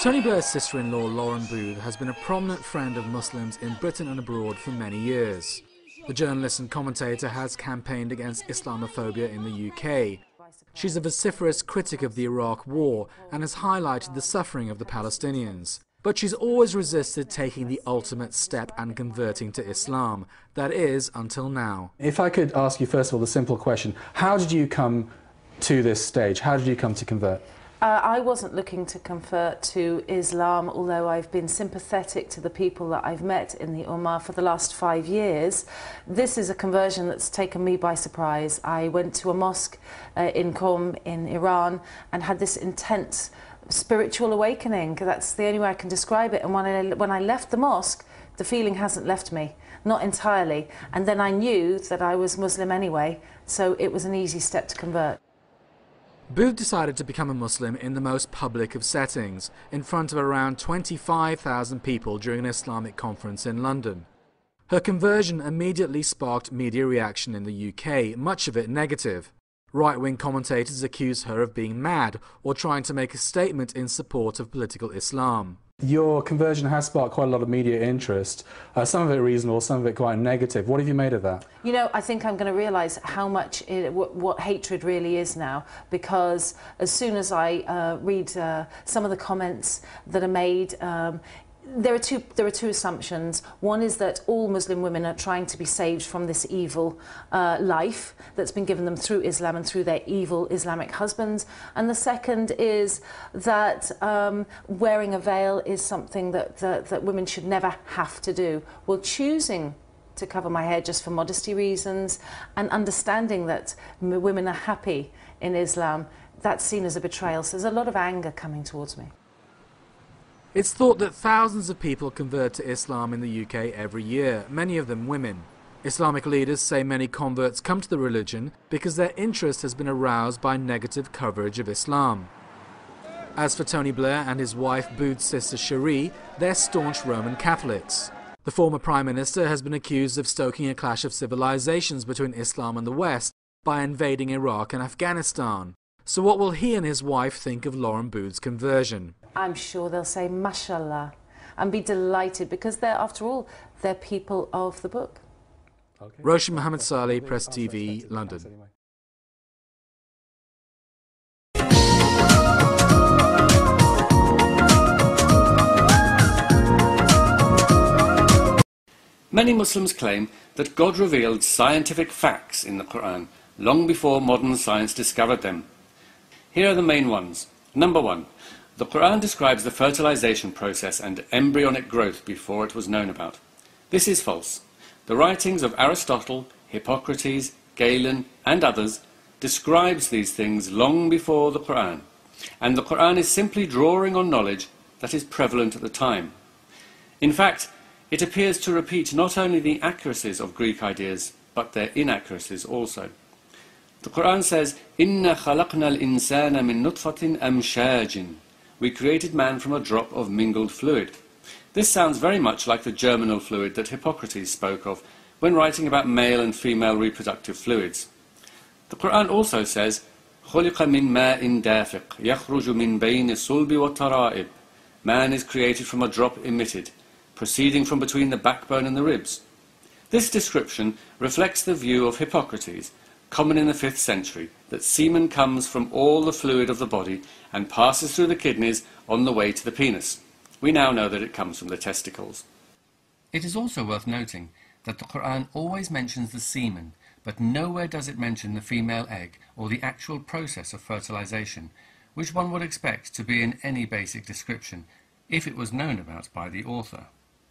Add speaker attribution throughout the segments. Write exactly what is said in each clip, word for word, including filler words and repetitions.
Speaker 1: Tony Blair's sister-in-law Lauren Booth has been a prominent friend of Muslims in Britain and abroad for many years. The journalist and commentator has campaigned against Islamophobia in the U K. She's a vociferous critic of the Iraq War and has highlighted the suffering of the Palestinians. But she's always resisted taking the ultimate step and converting to Islam. That is, until now.
Speaker 2: If I could ask you first of all the simple question, how did you come to this stage? How did you come to convert?
Speaker 3: Uh, I wasn't looking to convert to Islam, although I've been sympathetic to the people that I've met in the Ummah for the last five years. This is a conversion that's taken me by surprise. I went to a mosque uh, in Qom in Iran and had this intense spiritual awakening. That's the only way I can describe it. And when I, when I left the mosque, the feeling hasn't left me, not entirely. And then I knew that I was Muslim anyway, so it was an easy step to convert.
Speaker 1: Booth decided to become a Muslim in the most public of settings, in front of around twenty-five thousand people during an Islamic conference in London. Her conversion immediately sparked media reaction in the U K, much of it negative. Right-wing commentators accused her of being mad or trying to make a statement in support of political Islam.
Speaker 2: Your conversion has sparked quite a lot of media interest, uh, some of it reasonable, some of it quite negative. What have you made of that?
Speaker 3: You know, I think I'm going to realise how much it, what, what hatred really is now, because as soon as I uh, read uh, some of the comments that are made, um, There are, two, there are two assumptions. One is that all Muslim women are trying to be saved from this evil uh, life that's been given them through Islam and through their evil Islamic husbands. And the second is that um, wearing a veil is something that, that, that women should never have to do. Well, choosing to cover my hair just for modesty reasons and understanding that women are happy in Islam, that's seen as a betrayal. So there's a lot of anger coming towards me.
Speaker 1: It's thought that thousands of people convert to Islam in the U K every year, many of them women. Islamic leaders say many converts come to the religion because their interest has been aroused by negative coverage of Islam. As for Tony Blair and his wife Booth's sister Cherie, they're staunch Roman Catholics. The former Prime Minister has been accused of stoking a clash of civilizations between Islam and the West by invading Iraq and Afghanistan. So what will he and his wife think of Lauren Booth's conversion?
Speaker 3: I'm sure they'll say, mashallah, and be delighted, because they're, after all, they're people of the book.
Speaker 1: Okay. Roshan Mohammed Saleh, Press T V, London.
Speaker 4: Many Muslims claim that God revealed scientific facts in the Quran long before modern science discovered them. Here are the main ones. Number one. The Quran describes the fertilization process and embryonic growth before it was known about. This is false. The writings of Aristotle, Hippocrates, Galen and others describes these things long before the Quran, and the Quran is simply drawing on knowledge that is prevalent at the time. In fact, it appears to repeat not only the accuracies of Greek ideas, but their inaccuracies also. The Quran says, "Inna khalaqna al-insana min nutfatin amshajin." We created man from a drop of mingled fluid. This sounds very much like the germinal fluid that Hippocrates spoke of when writing about male and female reproductive fluids. The Quran also says, خُلِقَ مِن مَاءٍ دَافِقٍ يَخْرُجُ مِن بَيْنِ الصُّلْبِ وَالتَّرَائِبِ. Man is created from a drop emitted, proceeding from between the backbone and the ribs. This description reflects the view of Hippocrates, common in the fifth century, that semen comes from all the fluid of the body and passes through the kidneys on the way to the penis. We now know that it comes from the testicles. It is also worth noting that the Quran always mentions the semen, but nowhere does it mention the female egg or the actual process of fertilization, which one would expect to be in any basic description, if it was known about by the author.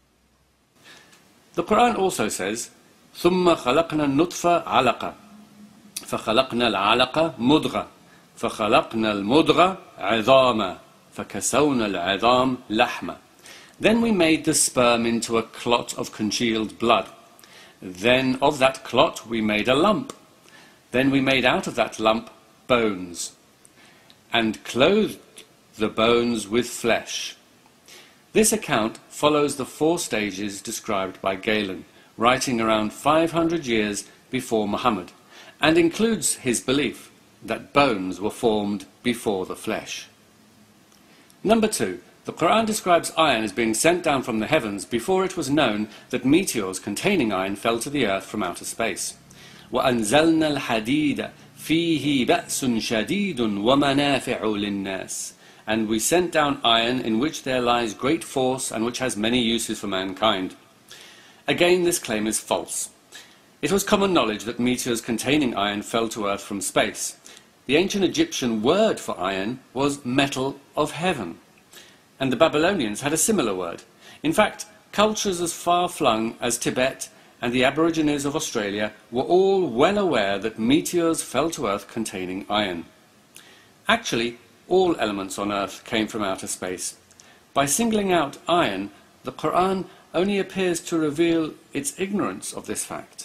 Speaker 4: The Quran also says, ثُمَّ خَلَقْنَا النُّطْفَةَ عَلَقًا فخلقنا العلقة مضغة فخلقنا المضغة عظاما فكسونا العظام لحما. Then we made the sperm into a clot of congealed blood. Then of that clot we made a lump. Then we made out of that lump bones, and clothed the bones with flesh. This account follows the four stages described by Galen, writing around five hundred years before Muhammad, and includes his belief that bones were formed before the flesh. Number two, The Quran describes iron as being sent down from the heavens before it was known that meteors containing iron fell to the earth from outer space. وَأَنزَلْنَا الْحَدِيدَ فِيهِ بَأْسٌ شَدِيدٌ وَمَنَافِعُ لِلنَّاسِ. And we sent down iron in which there lies great force and which has many uses for mankind. Again, this claim is false. It was common knowledge that meteors containing iron fell to earth from space. The ancient Egyptian word for iron was metal of heaven, and the Babylonians had a similar word. In fact, cultures as far-flung as Tibet and the Aborigines of Australia were all well aware that meteors fell to earth containing iron. Actually, all elements on earth came from outer space. By singling out iron, the Quran only appears to reveal its ignorance of this fact.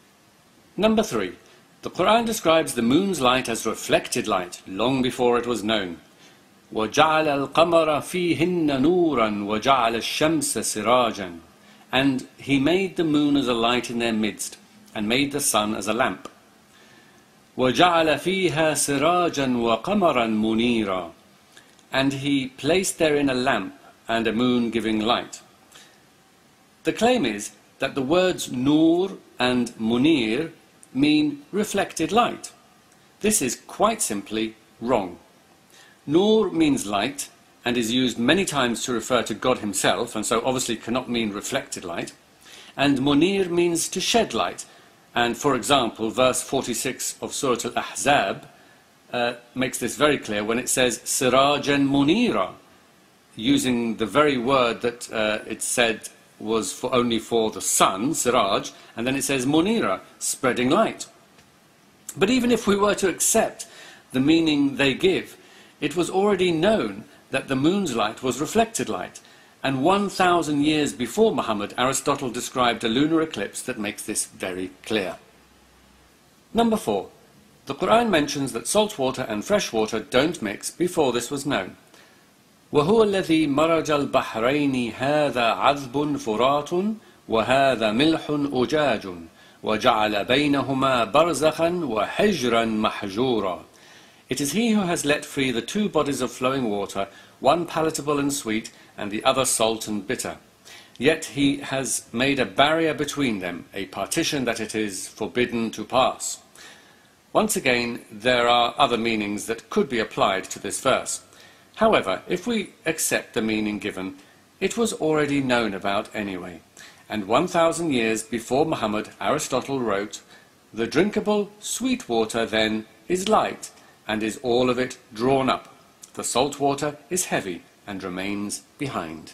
Speaker 4: Number three. The Quran describes the moon's light as reflected light long before it was known. وَجَعَلَ الْقَمَرَ فِيهِنَّ نُورًا وَجَعَلَ الشَّمْسَ سِرَاجًا. And he made the moon as a light in their midst, and made the sun as a lamp. وَجَعَلَ فِيهَا سِرَاجًا وَقَمَرًا مُنِيرًا. And he placed therein a lamp and a moon giving light. The claim is that the words nur and munir mean reflected light. This is quite simply wrong. Nur means light and is used many times to refer to God himself, and so obviously cannot mean reflected light. And munir means to shed light. And for example, verse forty-six of Surah Al-Ahzab uh, makes this very clear when it says Sirajan Munira, using the very word that uh, it said was for only for the sun, Siraj, and then it says Munira, spreading light. But even if we were to accept the meaning they give, it was already known that the moon's light was reflected light, and one thousand years before Muhammad, Aristotle described a lunar eclipse that makes this very clear. Number four. The Quran mentions that salt water and fresh water don't mix before this was known. وَهُوَ الَّذِي مَرَجَ الْبَحْرَيْنِ هَذَا عَذْبٌ فُرَاتٌ وَهَذَا مِلْحٌ أُجَاجٌ وَجَعَلَ بَيْنَهُمَا بَرْزَخًا وَحِجْرًا مَحْجُورًا. It is he who has let free the two bodies of flowing water, one palatable and sweet, and the other salt and bitter. Yet he has made a barrier between them, a partition that it is forbidden to pass. Once again, there are other meanings that could be applied to this verse. However, if we accept the meaning given, it was already known about anyway. And one thousand years before Muhammad, Aristotle wrote, "The drinkable sweet water then is light, and is all of it drawn up. The salt water is heavy and remains behind."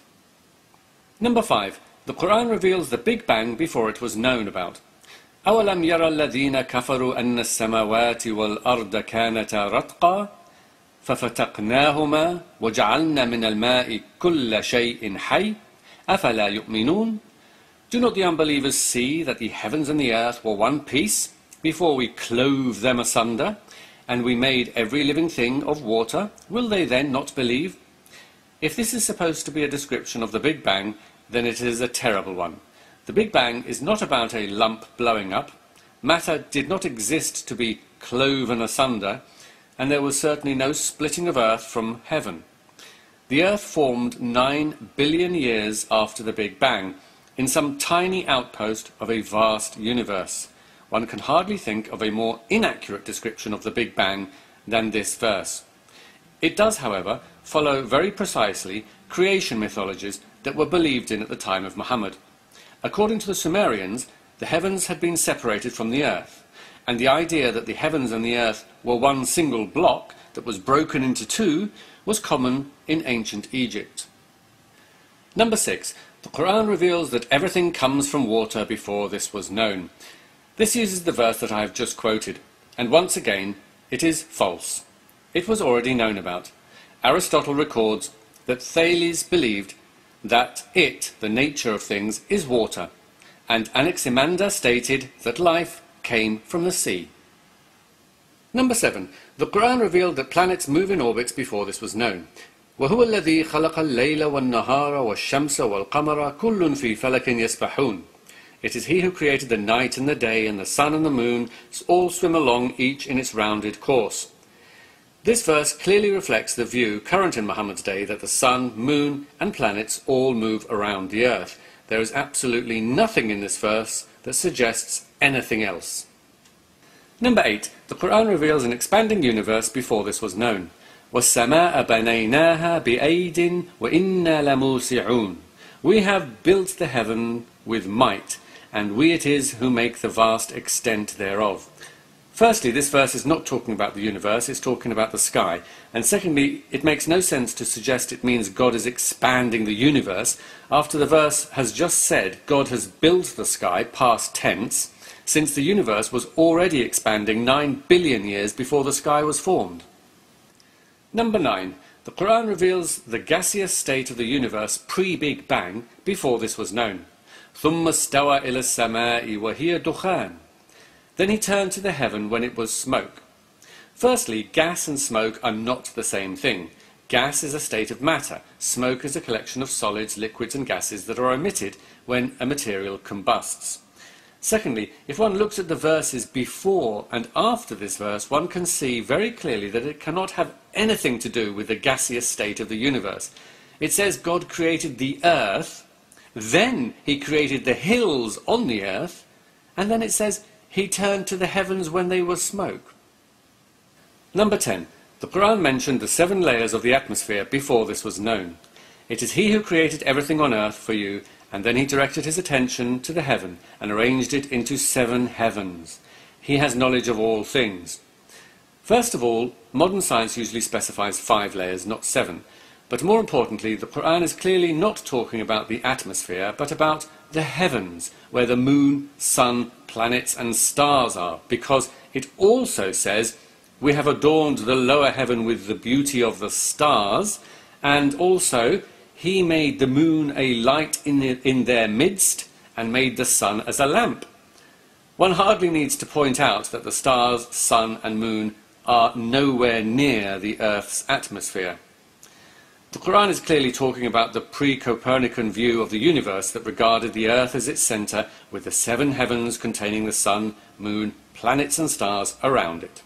Speaker 4: Number five. The Quran reveals the Big Bang before it was known about. أَوَلَمْ يَرَ الَّذِينَ كَفَرُوا أَنَّ السَّمَاوَاتِ وَالْأَرْضَ كَانَتَا رَتْقًا فَفَتَقْنَاهُمَا وَجَعَلْنَا مِنَ الْمَاءِ كُلَّ شَيْءٍ حَيٍّ أَفَلَا يُؤْمِنُونَ. Do not the unbelievers see that the heavens and the earth were one piece before we clove them asunder, and we made every living thing of water? Will they then not believe? If this is supposed to be a description of the Big Bang, then it is a terrible one. The Big Bang is not about a lump blowing up. Matter did not exist to be cloven asunder, and there was certainly no splitting of earth from heaven. The earth formed nine billion years after the Big Bang, in some tiny outpost of a vast universe. One can hardly think of a more inaccurate description of the Big Bang than this verse. It does, however, follow very precisely creation mythologies that were believed in at the time of Muhammad. According to the Sumerians, the heavens had been separated from the earth, and the idea that the heavens and the earth were one single block that was broken into two was common in ancient Egypt. Number six. The Quran reveals that everything comes from water before this was known. This uses the verse that I have just quoted, and once again, it is false. It was already known about. Aristotle records that Thales believed that it, the nature of things, is water, and Anaximander stated that life came from the sea. Number seven. The Quran revealed that planets move in orbits before this was known. وَهُوَ الَّذِي خَلَقَ اللَّيْلَ وَالنَّهَارَ وَالشَّمْسَ وَالْقَمَرَ كُلٌّ فِي فَلَكٍ يَسْبَحُونَ. It is he who created the night and the day, and the sun and the moon all swim along, each in its rounded course. This verse clearly reflects the view current in Muhammad's day that the sun, moon and planets all move around the earth. There is absolutely nothing in this verse that suggests anything else. Number eight. The Quran reveals an expanding universe before this was known. وَالسَّمَاءَ بَنَيْنَاهَا بِأَيْدٍ وَإِنَّا لَمُوسِعُونَ. We have built the heaven with might, and we it is who make the vast extent thereof. Firstly, this verse is not talking about the universe, it's talking about the sky. And secondly, it makes no sense to suggest it means God is expanding the universe after the verse has just said God has built the sky, past tense, since the universe was already expanding nine billion years before the sky was formed. Number nine. The Quran reveals the gaseous state of the universe pre-Big Bang before this was known. ثُمَّ اسْتَوَى إِلَى السَّمَاءِ وَهِيَ دُخَانٌ. Then he turned to the heaven when it was smoke. Firstly, gas and smoke are not the same thing. Gas is a state of matter. Smoke is a collection of solids, liquids and gases that are emitted when a material combusts. Secondly, if one looks at the verses before and after this verse, one can see very clearly that it cannot have anything to do with the gaseous state of the universe. It says God created the earth, then he created the hills on the earth, and then it says he turned to the heavens when they were smoke. Number ten. The Quran mentioned the seven layers of the atmosphere before this was known. It is he who created everything on earth for you, and then he directed his attention to the heaven and arranged it into seven heavens. He has knowledge of all things. First of all, modern science usually specifies five layers, not seven. But more importantly, the Quran is clearly not talking about the atmosphere, but about the heavens, where the moon, sun, planets and stars are, because it also says, we have adorned the lower heaven with the beauty of the stars, and also, he made the moon a light in, the, in their midst, and made the sun as a lamp. One hardly needs to point out that the stars, sun and moon are nowhere near the Earth's atmosphere. The Quran is clearly talking about the pre-Copernican view of the universe that regarded the Earth as its centre, with the seven heavens containing the sun, moon, planets and stars around it.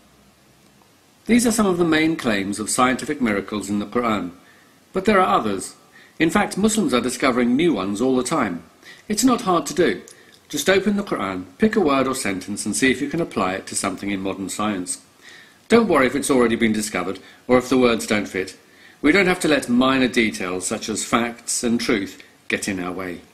Speaker 4: These are some of the main claims of scientific miracles in the Quran, but there are others. In fact, Muslims are discovering new ones all the time. It's not hard to do. Just open the Quran, pick a word or sentence and see if you can apply it to something in modern science. Don't worry if it's already been discovered or if the words don't fit. We don't have to let minor details such as facts and truth get in our way.